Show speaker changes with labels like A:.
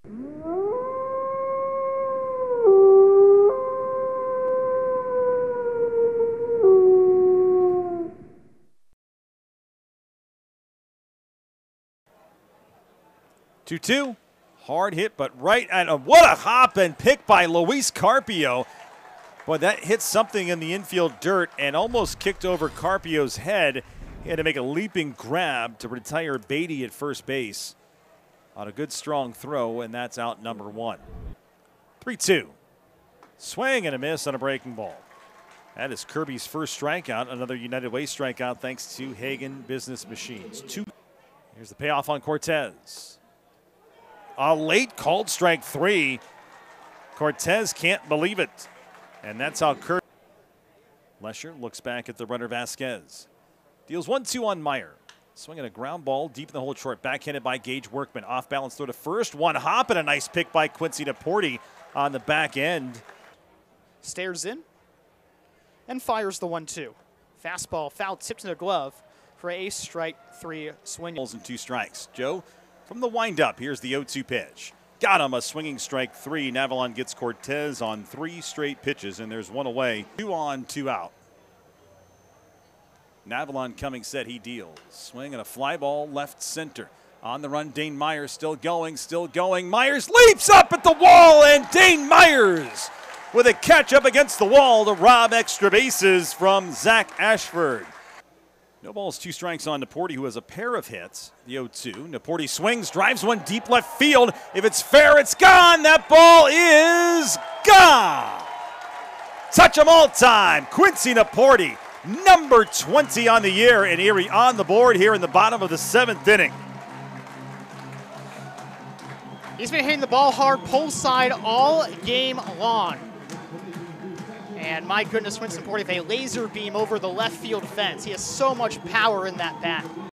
A: Two-two, hard hit, but right at what a hop and pick by Luis Carpio. Boy, that hit something in the infield dirt and almost kicked over Carpio's head. He had to make a leaping grab to retire Beatty at first base on a good strong throw, and that's out number one. 3-2. Swing and a miss on a breaking ball. That is Kirby's first strikeout, another United Way strikeout thanks to Hagen Business Machines. Here's the payoff on Cortez. A late called strike three. Cortez can't believe it. And that's how Kirby. Lesher looks back at the runner Vasquez. Deals 1-2 on Meyer. Swinging a ground ball deep in the hole short. Backhanded by Gage Workman. Off balance throw to first. One hop and a nice pick by Quincy Naporti on the back end.
B: Stares in and fires the 1-2. Fastball foul tipped in the glove for a strike three swing.
A: And 2 strikes. Joe from the windup. Here's the 0-2 pitch. Got him, a swinging strike three. Navalon gets Cortez on 3 straight pitches, and there's 1 away. 2 on, 2 out. Navalon coming set, he deals. Swing and a fly ball left center. On the run, Dane Myers still going, still going. Myers leaps up at the wall, and Dane Myers with a catch up against the wall to rob extra bases from Zach Ashford. No balls, 2 strikes on Naporti, who has a pair of hits. The 0-2. Naporti swings, drives one deep left field. If it's fair, it's gone. That ball is gone. Touch 'em all time. Quincy Naporti, number 20 on the year, and Erie on the board here in the bottom of the 7th inning.
B: He's been hitting the ball hard, pole side all game long. And my goodness, Quincy Naporti with a laser beam over the left field fence. He has so much power in that bat.